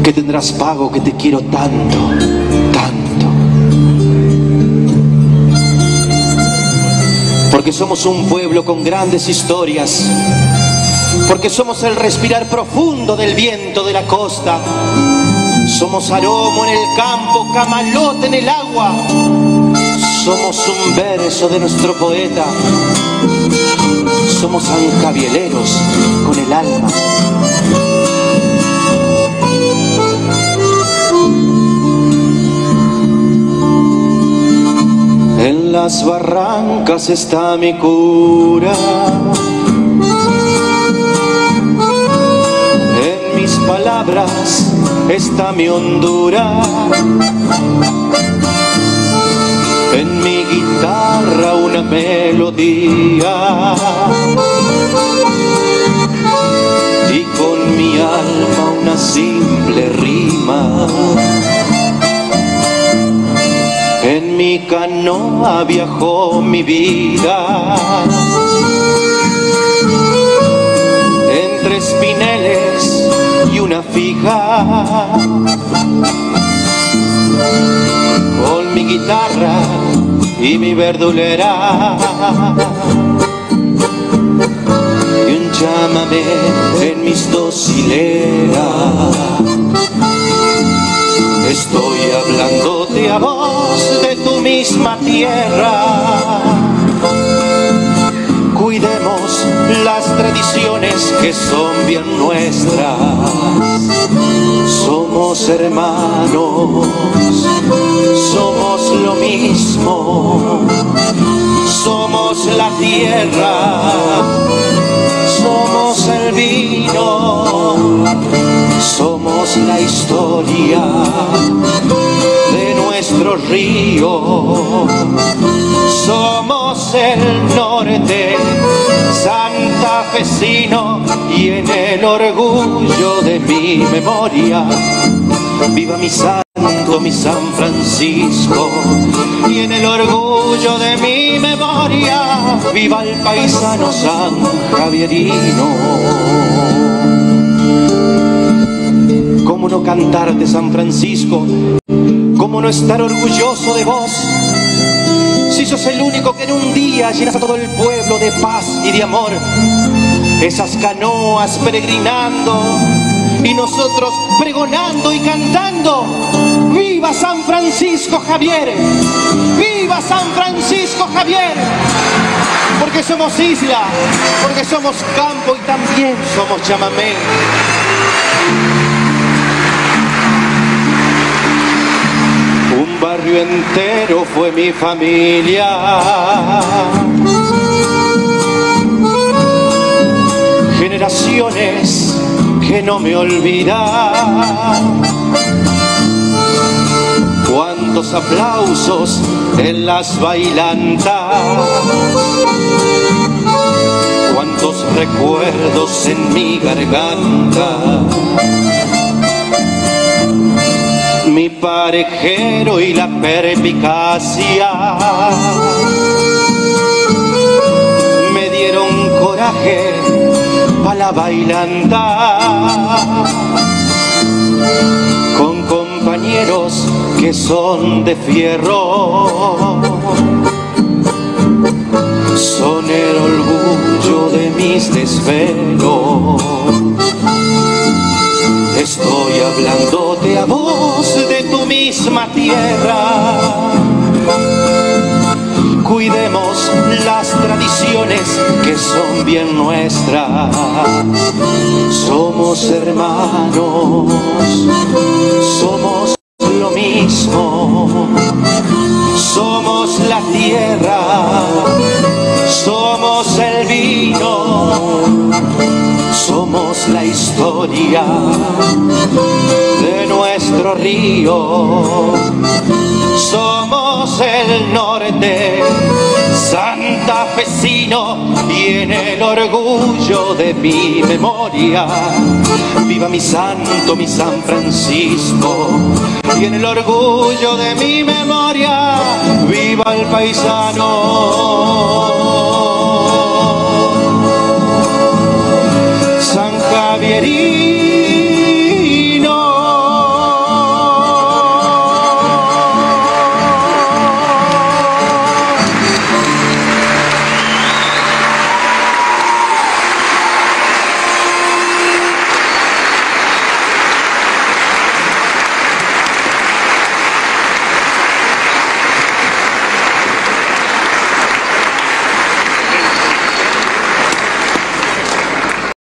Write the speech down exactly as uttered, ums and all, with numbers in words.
que tendrás pago, que te quiero tanto, tanto. Porque somos un pueblo con grandes historias, porque somos el respirar profundo del viento de la costa, somos aromo en el campo, camalote en el agua, somos un verso de nuestro poeta, somos anjabieleros con el alma. En las barrancas está mi cura, en mis palabras está mi hondura, en mi guitarra una melodía y con mi alma una simple rima. En mi canoa viajó mi vida, entre espineles y una fija, con mi guitarra y mi verdulera, y un chamamé en mis dos hileras. Estoy hablándote a vos de tu misma tierra. Cuidemos las tradiciones que son bien nuestras. Somos hermanos, somos lo mismo. Somos la tierra, somos el vino, somos la historia de nuestro río, somos el norte santafesino y en el orgullo de mi memoria viva mi santo, mi San Francisco, y en el orgullo de mi memoria viva el paisano San Javierino. ¿Cómo no cantarte, San Francisco? ¿Cómo no estar orgulloso de vos? Si sos el único que en un día llenas a todo el pueblo de paz y de amor. Esas canoas peregrinando y nosotros pregonando y cantando. ¡Viva San Francisco Javier! ¡Viva San Francisco Javier! Porque somos isla, porque somos campo y también somos chamamé. Un barrio entero fue mi familia, generaciones que no me olvidan. Cuántos aplausos en las bailantas, cuántos recuerdos en mi garganta. Mi parejero y la perspicacia me dieron coraje pa' la bailanta, con compañeros que son de fierro, son el orgullo de mis desvelos. Estoy hablándote a vos de tu misma tierra. Cuidemos las tradiciones que son bien nuestras. Somos hermanos, somos lo mismo. Somos la tierra, somos el vino, somos la historia de nuestro río, somos el norte santafesino y en el orgullo de mi memoria viva mi santo, mi San Francisco, y en el orgullo de mi memoria viva el paisano